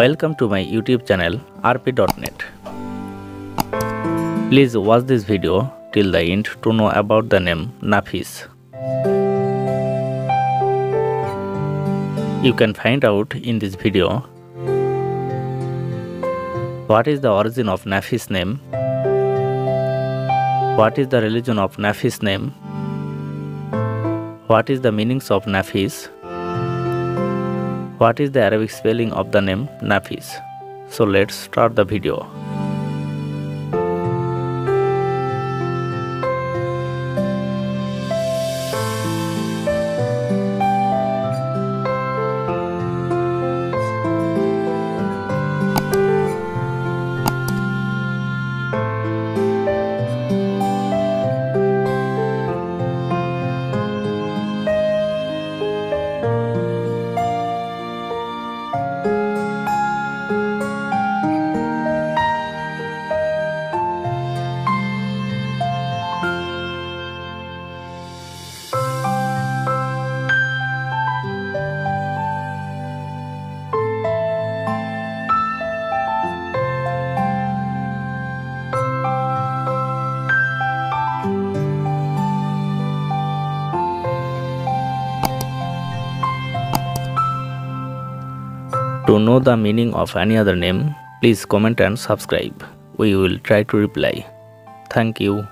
Welcome to my YouTube channel rp.net. Please watch this video till the end to know about the name Nafees. You can find out in this video what is the origin of Nafees name, what is the religion of Nafees name, what is the meanings of Nafees, what is the Arabic spelling of the name Nafees. So let's start the video. To know the meaning of any other name, please comment and subscribe. We will try to reply. Thank you.